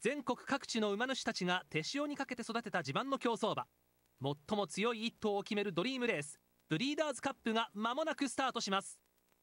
全国各地の馬主たちが手塩にかけて育てた自慢の競走馬、最も強い1頭を決めるドリームレースブリーダーズカップが間もなくスタートします。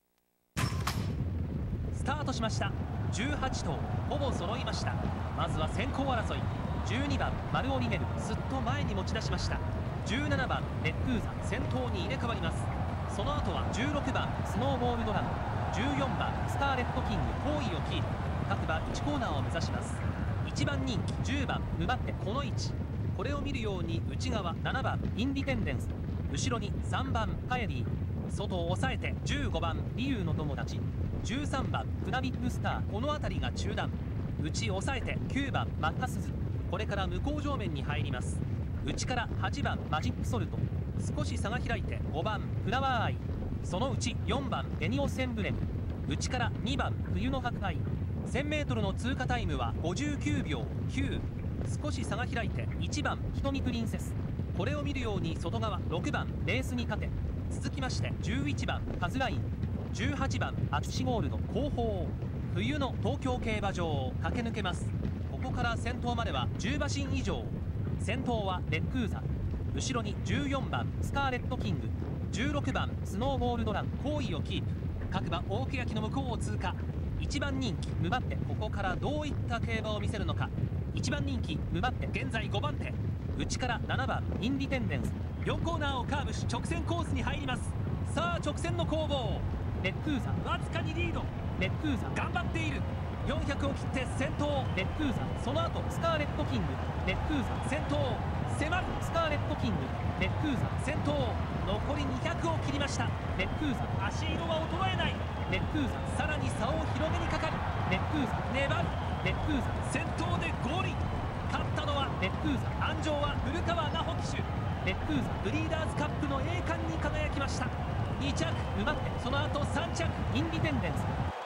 スタートしました。18頭ほぼ揃いました。まずは先行争い。12番マルオリネルすっと前に持ち出しました。17番レックーザ先頭に入れ替わります。その後は16番スノーボールドラム、14番スターレットキング好位をキープ。各馬1コーナーを目指します。1番人気10番ムバッテこの位置、これを見るように内側7番インディペンデンス、後ろに3番カエリー、外を抑えて15番リユーの友達、13番クナビッグスター、この辺りが中段、内抑えて9番マッカスズ、これから向こう上面に入ります。内から8番マジックソルト、少し差が開いて5番フラワーアイ、そのうち4番エニオスエンブレム、内から2番冬の白愛。 1000m の通過タイムは59秒9、少し差が開いて1番瞳プリンセス、これを見るように外側6番レースに勝て、続きまして11番カズライン、18番アツシゴールド後方、冬の東京競馬場を駆け抜けます。ここから先頭までは10馬身以上。先頭はレックーザ、後ろに14番スカーレットキング、16番スノーボールドラン好位をキープ。各馬大欅の向こうを通過。1番人気ムバッテ、ここからどういった競馬を見せるのか。1番人気ムバッテ現在5番手、内から7番インディペンデンス、4コーナーをカーブし直線コースに入ります。さあ直線の攻防、レックーザわずかにリード、レックーザ頑張っている。400を切って先頭レックーザ、その後スカーレットキング、レックーザ先頭迫るスカーレットキング、レックーザ先頭、残り200を切りました。レックーザ足色は衰えない。レックーザさらに差を広げにかかる。レックーザ粘る。レックーザ先頭でゴールイン。勝ったのはレックーザ、安城は古川奈穂騎手。レックーザブリーダーズカップの栄冠に輝きました。2着奪ってその後3着インディペンデンス。